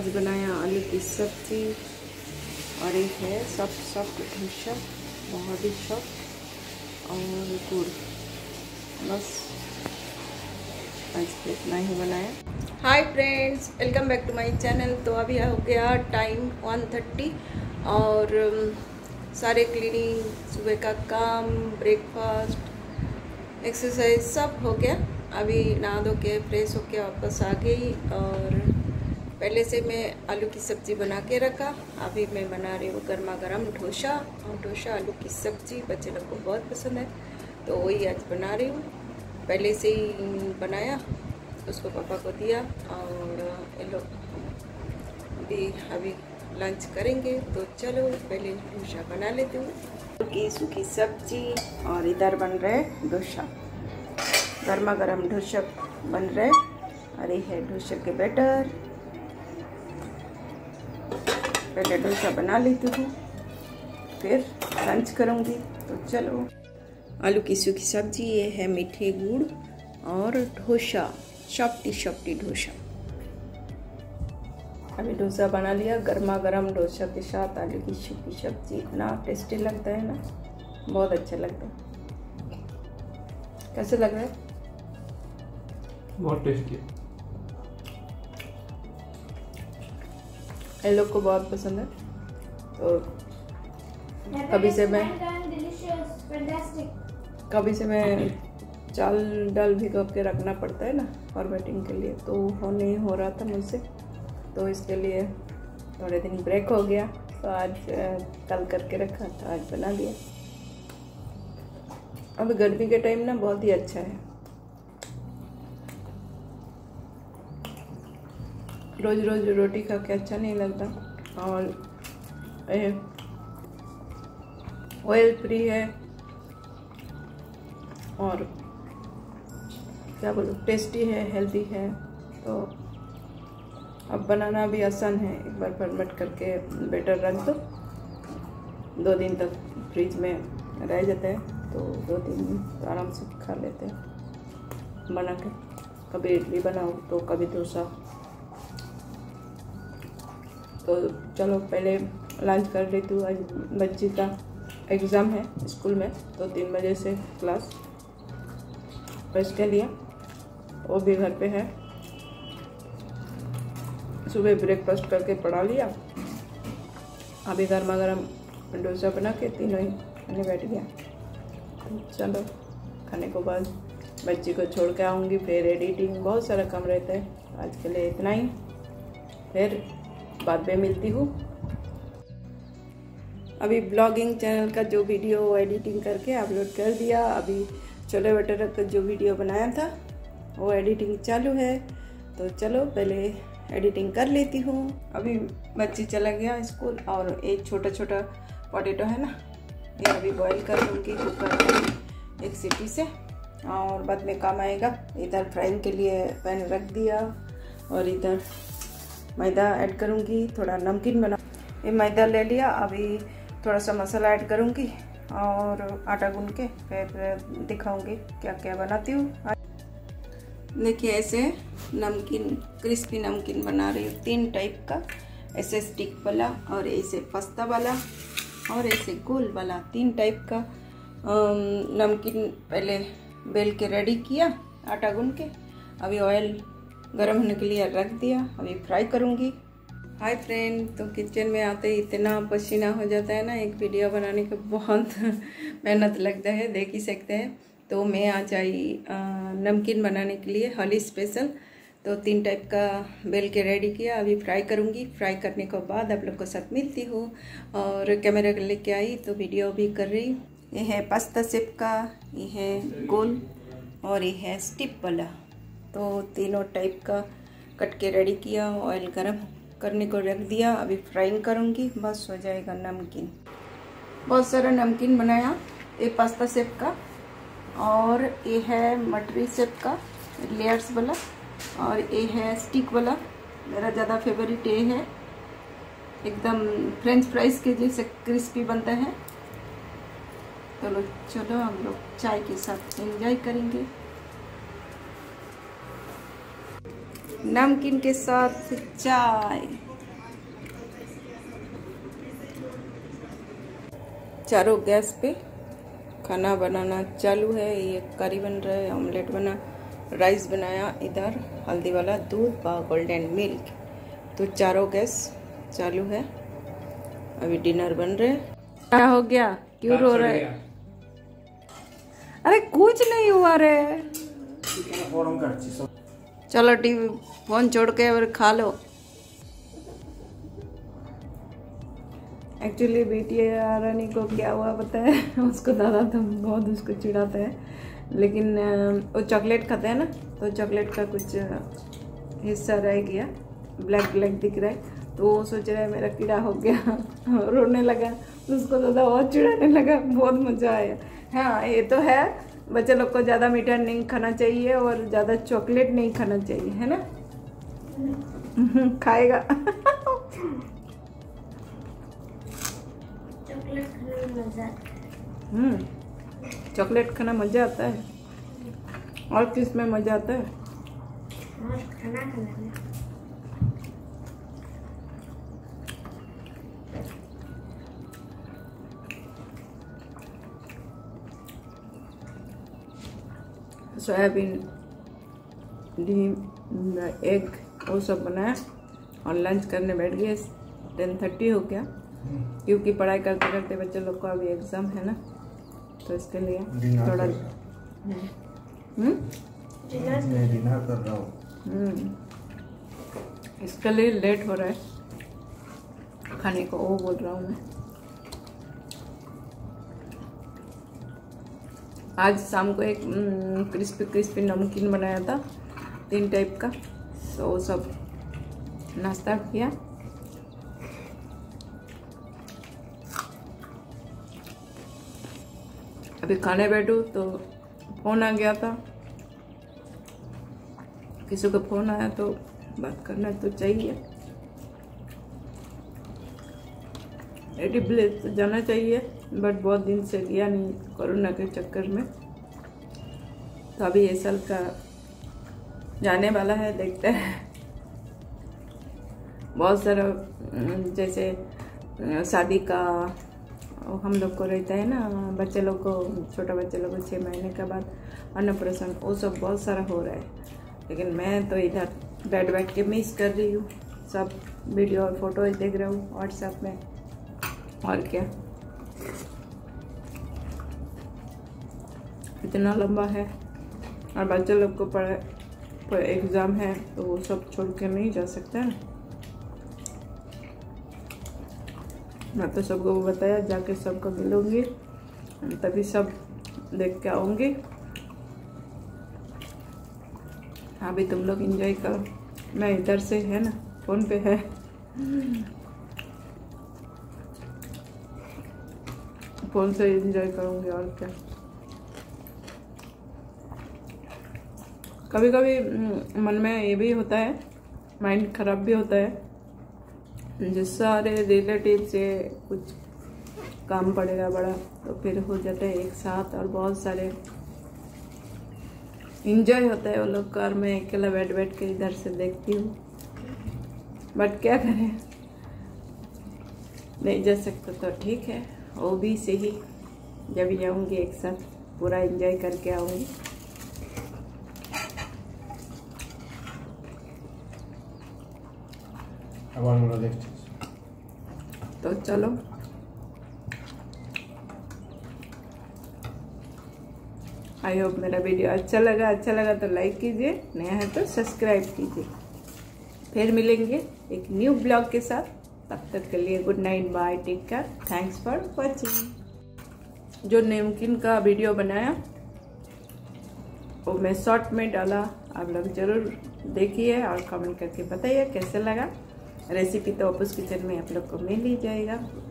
आज बनाया आलू की सब्जी और एक है सॉफ्ट सॉफ्ट डोसा, बहुत ही सॉफ्ट और गुड़। बस आज इतना ही बनाया। Hi friends, welcome back to my channel. तो अभी हो गया टाइम 1:30 और सारे क्लीनिंग, सुबह का काम, ब्रेकफास्ट, एक्सरसाइज सब हो गया। अभी नहा धो के फ्रेश होके वापस आ गई और पहले से मैं आलू की सब्ज़ी बना के रखा। अभी मैं बना रही हूँ गर्मा गर्म डोसा। और डोसा आलू की सब्ज़ी बच्चे लोग को बहुत पसंद है, तो वही आज बना रही हूँ। पहले से ही बनाया, उसको पापा को दिया और ये लोग अभी लंच करेंगे। तो चलो पहले डोसा बना लेती हूँ। की सूखी सब्जी और इधर बन रहे डोसा, गर्मा गर्म डोसा बन रहे। और ये है डोसा के बैटर। पहले डोसा बना लेती हूँ, फिर लंच करूँगी। तो चलो, आलू की सूखी सब्जी, ये है मीठे गुड़ और डोसा, सॉफ्टी डोसा। अभी डोसा बना लिया, गर्मा गर्म डोसा के साथ आलू की सूखी सब्जी। इतना टेस्टी लगता है ना, बहुत अच्छा लगता है। कैसे लग रहा है? बहुत टेस्टी है। इन लोग को बहुत पसंद है। तो कभी से मैं चाल डाल भिगो के रखना पड़ता है ना फॉर्मेटिंग के लिए, तो वो नहीं हो रहा था मुझसे, तो इसके लिए थोड़े दिन ब्रेक हो गया। तो आज कल करके रखा था, आज बना दिया। अब गर्मी के टाइम ना बहुत ही अच्छा है। रोज रोज रोटी खा के अच्छा नहीं लगता। और ऑयल फ्री है और क्या बोलूँ, टेस्टी है, हेल्दी है। तो अब बनाना भी आसान है। एक बार फॉर्मेट करके बैटर रख दो, 2 दिन तक फ्रिज में रह जाते हैं, तो 2 दिन तो आराम से खा लेते हैं बना के। कभी इडली बनाओ तो कभी डोसा। तो चलो पहले लंच कर लेती हूँ। आज बच्ची का एग्ज़ाम है स्कूल में, तो 3 बजे से क्लास, तो इसके लिए वो भी घर पे है। सुबह ब्रेकफास्ट करके पढ़ा लिया। अभी गर्मा गर्म डोसा बना के तीनों ही खाने बैठ गया। चलो, खाने को बाद बच्ची को छोड़ के आऊँगी, फिर एडिटिंग, बहुत सारा काम रहता है। आज के लिए इतना ही, फिर बाद में मिलती हूँ। अभी ब्लॉगिंग चैनल का जो वीडियो एडिटिंग करके अपलोड कर दिया। अभी छोले भटूरे का जो वीडियो बनाया था वो एडिटिंग चालू है। तो चलो पहले एडिटिंग कर लेती हूँ। अभी बच्ची चला गया स्कूल और एक छोटा छोटा पोटैटो है ना, ये अभी बॉईल कर लूँगी कुकर में 1 सीटी से, और बाद में काम आएगा। इधर फ्राइंग के लिए पैन रख दिया और इधर मैदा ऐड करूँगी, थोड़ा नमकीन बना। ये मैदा ले लिया, अभी थोड़ा सा मसाला ऐड करूँगी और आटा गूंद के फिर दिखाऊँगी क्या क्या बनाती हूँ। देखिए ऐसे नमकीन, क्रिस्पी नमकीन बना रही हूँ, 3 टाइप का, ऐसे स्टिक वाला और ऐसे पास्ता वाला और ऐसे गोल वाला, 3 टाइप का नमकीन पहले बेल के रेडी किया आटा गूंद के। अभी ऑयल गरम होने के लिए रख दिया, अभी फ्राई करूँगी। हाय फ्रेंड, तो किचन में आते ही इतना पसीना हो जाता है ना, एक वीडियो बनाने का बहुत मेहनत लगता है, देख ही सकते हैं। तो मैं आज आई नमकीन बनाने के लिए, होली स्पेशल। तो 3 टाइप का बेल के रेडी किया, अभी फ्राई करूँगी। फ्राई करने के बाद आप लोग को साथ मिलती हूँ और कैमरा लेके आई तो वीडियो भी कर रही। ये है पास्ता शेप का, ये है गोल और ये है स्टिप वाला। तो तीनों टाइप का कट के रेडी किया, ऑयल गरम करने को रख दिया। अभी फ्राइंग करूँगी, बस हो जाएगा नमकीन। बहुत सारा नमकीन बनाया, ये पास्ता शेप का और ये है मटरी शेप का लेयर्स वाला, और ये है स्टिक वाला। मेरा ज़्यादा फेवरेट ये है, एकदम फ्रेंच फ्राइज के जैसे क्रिस्पी बनता है। चलो हम लोग चाय के साथ एंजॉय करेंगे। नमकीन के साथ चाय, चारों गैस पे खाना बनाना चालू है। ये करी बन रहा है, ऑमलेट बना, राइस बनाया, इधर हल्दी वाला दूध व गोल्डन मिल्क। तो चारों गैस चालू है। अभी डिनर बन रहे हैं। क्या हो गया, क्यों रो रहे? अरे कुछ नहीं हुआ रे। चलो टीवी फोन छोड़ के और खा लो। एक्चुअली बिटिया रानी को क्या हुआ पता है, उसको दादा तो बहुत उसको चिढ़ाते हैं, लेकिन वो चॉकलेट खाते हैं ना, तो चॉकलेट का कुछ हिस्सा रह गया, ब्लैक ब्लैक दिख रहा है, तो वो सोच रहा है मेरा कीड़ा हो गया, रोने लगा, उसको दादा बहुत चिढ़ाने लगा। बहुत मज़ा आया। हाँ ये तो है, बच्चे लोग को ज़्यादा मीठा नहीं खाना चाहिए और ज़्यादा चॉकलेट नहीं खाना चाहिए, है ना? खाएगा। चॉकलेट खाने में मजा आता है। चॉकलेट खाना मज़ा आता है। और किस में मज़ा आता है? और खाना खाने में। सोयाबीन, डीम, एग वो सब बनाया और लंच करने बैठ गए। 10:30 हो गया, क्योंकि पढ़ाई करते करते बच्चे लोग को अभी एग्ज़ाम है ना, तो इसके लिए थोड़ा डिनर कर रहा हूँ। इसके लिए लेट हो रहा है खाने को, वो बोल रहा हूँ मैं। आज शाम को एक क्रिस्पी क्रिस्पी नमकीन बनाया था 3 टाइप का, तो वो सब नाश्ता किया। अभी खाने बैठूं तो फ़ोन आ गया था, किसी का फ़ोन आया तो बात करना तो चाहिए। एडिबलेस तो जाना चाहिए, बट बहुत दिन से गया नहीं कोरोना के चक्कर में, तो अभी ये साल का जाने वाला है, देखते हैं। बहुत सारा जैसे शादी का हम लोग को रहता है ना, बच्चे लोग को, छोटा बच्चे लोग को 6 महीने के बाद अन्नप्राशन, वो सब बहुत सारा हो रहा है, लेकिन मैं तो इधर बैठ के मिस कर रही हूँ। सब वीडियो और फोटो देख रहा हूँ व्हाट्सएप में, और क्या। इतना लंबा है और बच्चे लोग को पढ़ाई एग्ज़ाम है, तो वो सब छोड़ के नहीं जा सकता है। मैं तो सबको बताया, जाके सबको मिलूंगी, तभी सब देख के आऊँगी। अभी तुम लोग एंजॉय करो, मैं इधर से है ना, फ़ोन पे है। फ़ोन से एंजॉय करूँगी, और क्या। कभी कभी मन में ये भी होता है, माइंड खराब भी होता है, जिस सारे रिलेटिव से कुछ काम पड़ेगा बड़ा, तो फिर हो जाता है एक साथ, और बहुत सारे इंजॉय होता है वो लोग का, और मैं अकेला बैठ के इधर से देखती हूँ। बट क्या करें, नहीं जा सकता तो ठीक है, वो भी सही। जब जाऊँगी एक साथ पूरा एंजॉय करके आऊँगी। तो चलो, आई होप मेरा वीडियो अच्छा लगा तो लाइक कीजिए, नया है तो सब्सक्राइब कीजिए। फिर मिलेंगे एक न्यू ब्लॉग के साथ, तब तक के लिए good night, bye, take care, thanks for watching. जो नमकीन का वीडियो बनाया वो मैं शॉर्ट में डाला, आप लोग जरूर देखिए और कमेंट करके बताइए कैसे लगा। रेसिपी तो अपूस किचन में आप लोग को मिल ही जाएगा।